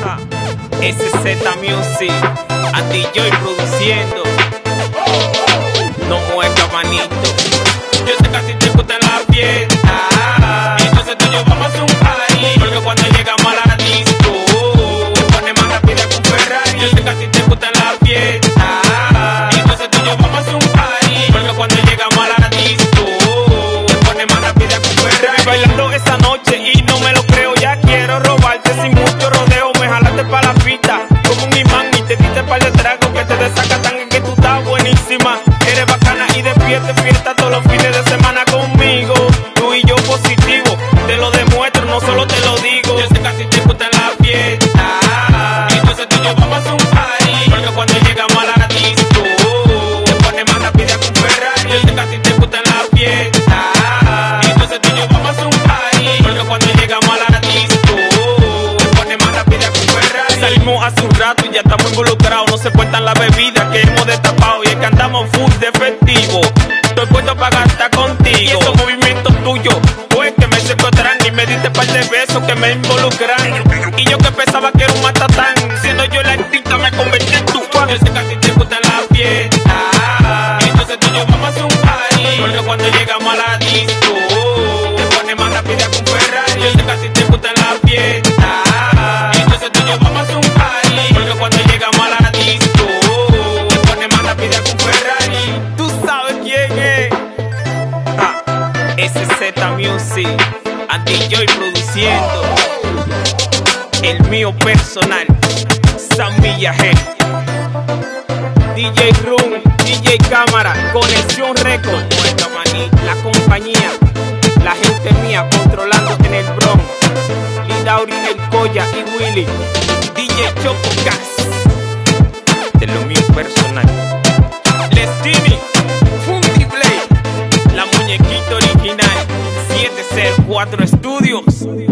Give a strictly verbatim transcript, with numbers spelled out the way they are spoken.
S Z Music, Andy Joy produciendo. No mueva manito. Yo sé que a ti te gusta la fiesta, entonces tú y yo vamos a hacer un party, porque cuando llegamos a la disco te pones más rápida que un Ferrari. Yo sé que a ti te gusta la fiesta, entonces tú y yo vamos a hacer un party, porque cuando llegamos a la disco te pones más rápida que un Ferrari. Bailando esa noche y no me lo creo, ya quiero robarte sin mucho rodeo. Me jalaste para la pista como un imán y te diste par de tragos que te desacatan, en que tú estás buenísima. Eres bacana y de fiesta, fiesta todos los fines de semana conmigo. Tú y yo positivo, te lo demuestro, no solo te lo digo. Yo sé que a ti te gusta la fiesta, entonces tú y yo vamos a hacer un party, porque cuando llegamos a la disco te pones más rápida que un Ferrari. Yo sé que a ti te gusta la fiesta, entonces tú y yo vamos a hacer un party, porque cuando llegamos a la disco te pones más rápida que un Ferrari. Salimos hace un rato y ya estamos involucrados, no se cuentan las bebidas que hemos destapado y es que andamos full de festivo. Estoy puesto para gastar contigo y esos movimientos tuyos, pues que me secuestran y me diste par de besos que me involucran. Y yo que pensaba que era un matatán, siendo yo la artista me convertí en tu fan. Yo sé que a ti te gusta la fiesta, entonces tú y yo vamos a hacer un party, porque cuando llegamos a la disco te pones más rápida que un Ferrari. Yo sé que a ti te gusta la fiesta, entonces tú y yo vamos a hacer un party, porque cuando llegamos a la disco te pones más rápida que un Ferrari. Tú sabes quién es. Ah, S Z Music, Andy Joy produciendo. El mío personal, Sam Villaje, D J Room, D J Cámara, Conexión Record, la compañía, la gente mía controlando en el Bronx, Lidauri, El Coya y Willy, D J Choco Gas, de lo mío personal, Lestini, Funky Play, la muñequita original, siete cero cuatro Studios.